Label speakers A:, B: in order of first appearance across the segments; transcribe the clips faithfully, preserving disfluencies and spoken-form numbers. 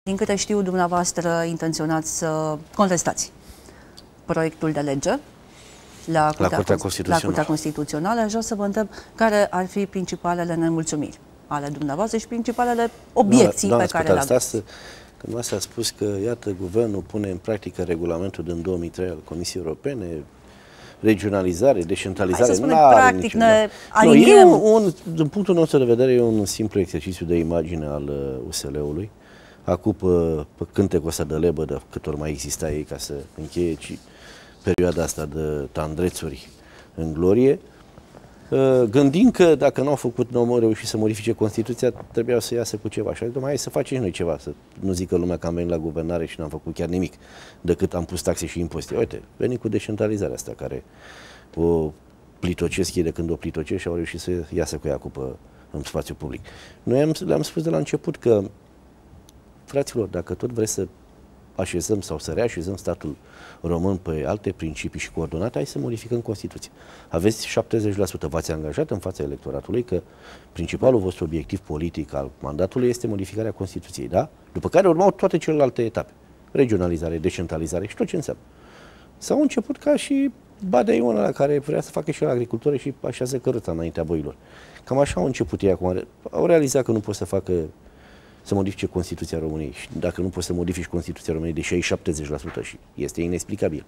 A: Din câte știu, dumneavoastră intenționați să contestați proiectul de lege la Curtea,
B: la Curtea Constituțională.
A: La Curtea Constituțională. Aș vrea să vă întreb care ar fi principalele nemulțumiri ale dumneavoastră și principalele obiecții
B: doamna,
A: pe care le aveți.
B: Când s-a spus că, iată, guvernul pune în practică regulamentul din două mii trei al Comisiei Europene, regionalizare, descentralizare.
A: Hai să spunem, practic ne aliniem.
B: No, e un, din punctul nostru de vedere, e un simplu exercițiu de imagine al U S L-ului. Acum, pe, pe cântecul ăsta de lebă, de cât ori mai exista ei ca să încheie ci perioada asta de tandrețuri în glorie, gândind că dacă n-au făcut, n-au reușit să modifice Constituția, trebuiau să iasă cu ceva. Și mai hai să facem și noi ceva, să nu zică lumea că am venit la guvernare și n-am făcut chiar nimic, decât am pus taxe și impozite. Uite, venim cu descentralizarea asta, care o plitocesc ei de când o plitocesc și au reușit să iasă cu ea cu pe, în spațiu public. Noi le-am spus de la început că, fraților, dacă tot vreți să așezăm sau să reașezăm statul român pe alte principii și coordonate, hai să modificăm Constituția. Aveți șaptezeci la sută, v-ați angajat în fața electoratului că principalul vostru obiectiv politic al mandatului este modificarea Constituției, da? După care urmau toate celelalte etape. Regionalizare, descentralizare și tot ce înseamnă. S-au început ca și Badea Ion ăla care vrea să facă și la agricultori și așează cărăța înaintea boilor. Cam așa au început ei acum. Au realizat că nu pot să facă să modifice Constituția României. Și dacă nu poți să modifici Constituția României, deși ai șaptezeci la sută și este inexplicabil,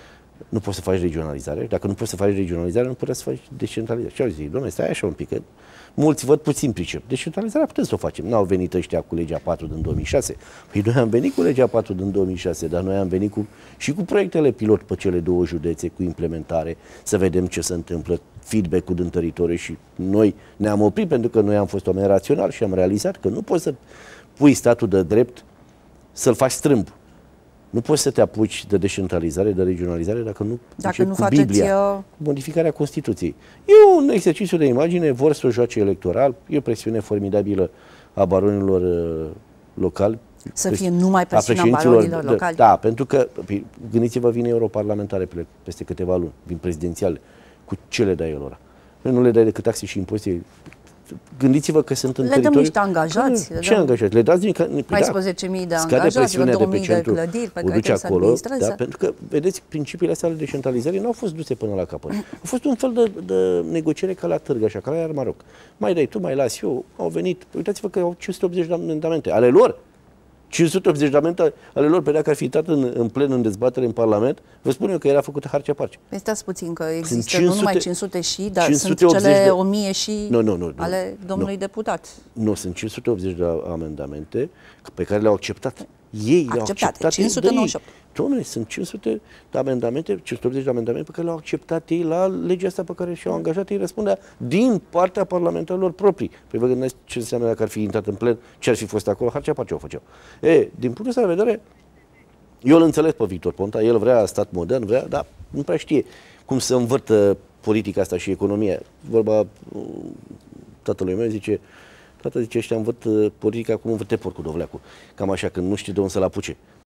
B: nu poți să faci regionalizare. Dacă nu poți să faci regionalizare, nu poți să faci descentralizare. Și au zis, dom'le, stai așa un pic, că mulți văd puțin pricep. Descentralizarea putem să o facem. N-au venit ăștia cu legea patru din două mii șase. Păi noi am venit cu legea patru din două mii șase, dar noi am venit cu, și cu proiectele pilot pe cele două județe, cu implementare, să vedem ce se întâmplă, feedback-ul din teritoriu și noi ne-am oprit pentru că noi am fost oameni raționali și am realizat că nu poți să pui statul de drept să-l faci strâmb. Nu poți să te apuci de descentralizare, de regionalizare dacă nu
A: dacă nu
B: cu
A: faceți
B: Biblia, modificarea Constituției. E un exercițiu de imagine, vor să o joace electoral, e o presiune formidabilă a baronilor uh, locali.
A: Să fie numai presiunea baronilor locali.
B: Da, pentru că, gândiți-vă, vine europarlamentare peste câteva luni, vin prezidențiale, cu ce le dai el ora? Nu le dai decât taxe și impozite. Gândiți-vă că sunt în
A: le
B: teritoriu.
A: Le dăm niște angajați.
B: Ce dăm... angajați? Le dați din
A: paisprezece mii de angajați, două mii de clădiri pe care trebuie să administreze.
B: Da, pentru că, vedeți, principiile astea ale descentralizării nu au fost duse până la capăt. A fost un fel de, de negociere ca la târg, așa, ca la Iarmaroc. Mai dai tu, mai las eu. Au venit, uitați-vă că au cinci sute optzeci de amendamente ale lor. cinci sute optzeci de amendamente ale lor, pe dacă ar fi intrat în, în plen, în dezbatere, în Parlament, vă spun eu că era făcută harcea-parce.
A: Stați puțin, că există cinci sute, nu numai cinci sute și, dar cinci sute
B: sunt cele
A: de... o mie și
B: no, no, no,
A: ale domnului
B: no.
A: deputat.
B: Nu, sunt cinci sute optzeci de amendamente pe care le-au acceptat. Ei le-au acceptat.
A: cinci sute nouăzeci și opt.
B: Doamne, sunt cinci sute de amendamente, cinci sute optzeci de amendamente pe care le-au acceptat ei la legea asta pe care și-au angajat ei răspundea din partea parlamentarilor proprii. Păi vă gândiți ce înseamnă dacă ar fi intrat în plen, ce ar fi fost acolo, harcea pace o făceau. E, din punctul ăsta de vedere, eu îl înțeleg pe Victor Ponta, el vrea stat modern, vrea, dar nu prea știe cum să învârtă politica asta și economia. Vorba tatălui meu zice, tata zice, ăștia învăț politica cum învârte porcul dovleacul. Cam așa, când nu știe de unde să-l apuce.